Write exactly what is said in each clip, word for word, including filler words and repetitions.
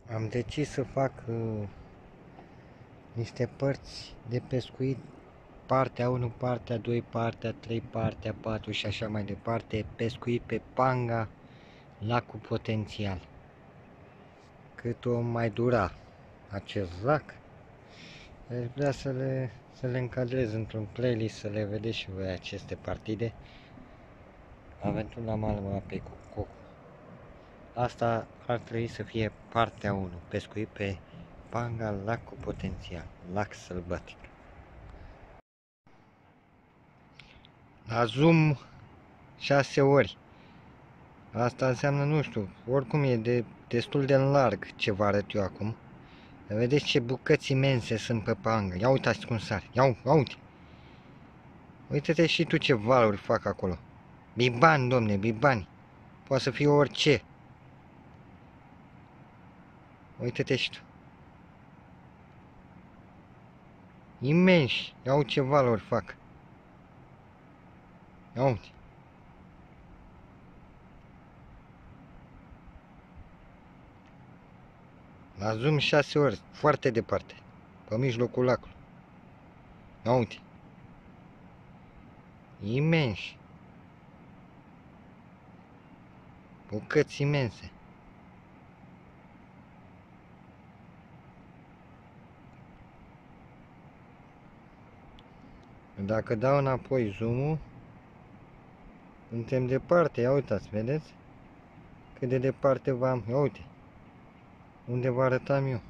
Am decis să fac uh, niște părți de pescuit, partea unu, partea doi, partea trei, partea patru și așa mai departe, pescuit pe Panga, lacul Potențial. Cât o mai dura acest lac, aș vrea să le, să le încadrez într-un playlist, să le vedeți și voi aceste partide. Aventura la malul apei cu Coco. Asta ar trebui să fie partea unu, pescuit pe Panga, lacul Potențial, lac sălbatic. La zoom șase ori. Asta înseamnă, nu știu, oricum e de, destul de larg ce vă arăt eu acum. Vedeți ce bucăți imense sunt pe Panga. Ia uitați cum sar. Ia, ia uite. Uite-te și tu ce valuri fac acolo. Bibani, domne, bibani. Poate să fie orice. Uite-te și tu. Imensi. Ia uite ce valuri fac. Ia uite. La zoom șase ori, foarte departe, pe mijlocul lacului. Ia uite. Imensi. Bucăți imense. Dacă dau înapoi zoom-ul, suntem departe, ia uitați, vedeți? Cât de departe v-am, ia uite. Unde vă arătam eu.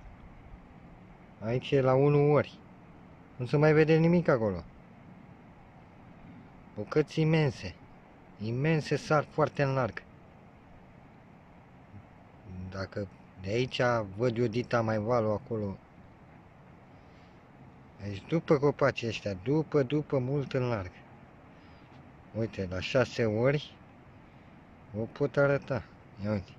Aici e la unu ori. Nu se mai vede nimic acolo. Bucăți imense. Imense, sar foarte în larg. Dacă de aici văd eu dita mai valul acolo. Deci după copacii ăștia, după, după, mult în larg. Uite, la șase ori o pot arăta. Ia uite.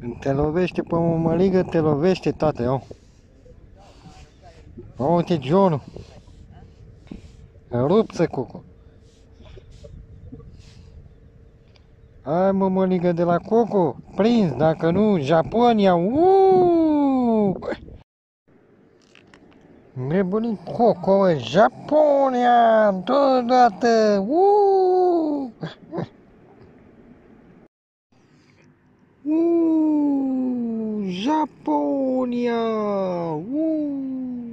Când te lovește pe mămăligă, te lovește, tată, iau. Uite, John. Rupță, Coco. Hai, mămăligă de la Coco. Prins, dacă nu, Japonia. Uuuu! Nebunit Coco, Japonia! Deodată! Uuuu! Uuuu! Japonia! Uuuu!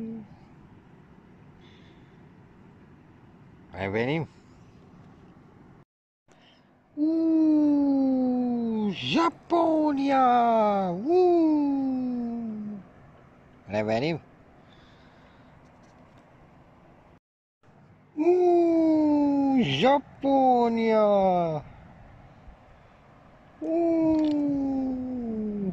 Mai venim? Uuuu! Japonia! Uuuu! Revenim? Uuuu! Japonia! Uuuu!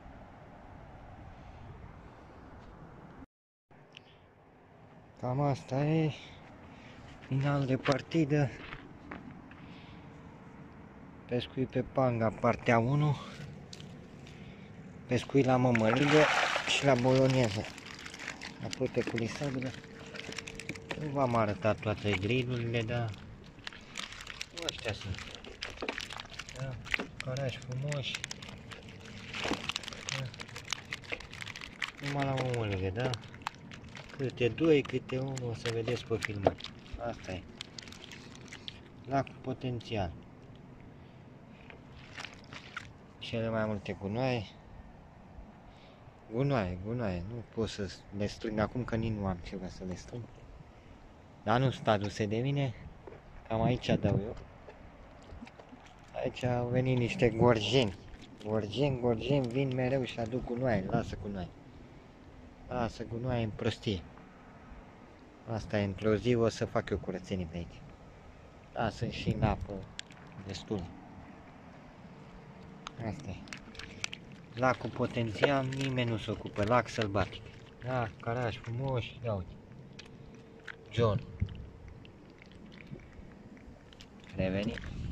Cam asta e. Final de partidă. Pescuit pe panga, partea unu. Pescuit la mămăligă și la boloneză. Apoi pe culisabilă. Nu v-am arătat toate grilurile, dar ăștia sunt. Da, carași frumoși. Da. Numai la mămăligă, da? Câte doi, câte unul, o să vedeți pe filmare. Asta e. Lacul potențial. Cele mai multe gunoaie. Gunoaie, gunoaie. Nu pot să le strâng acum că nici nu am ceva să le strâng. Dar nu sunt aduse de mine. Cam aici dau eu. Aici au venit niște gorjeni. Gorjeni, gorjeni vin mereu și aduc gunoaie. Lasă gunoaie. Lasă gunoaie în prostie. Asta e, într-o zi o să fac eu curățenii pe aici. Da, sunt și în apă destul. Asta e. Lacul potențial, nimeni nu se ocupă. Lac sălbatic. Da, carași frumoși, ia uite. John. Revenim.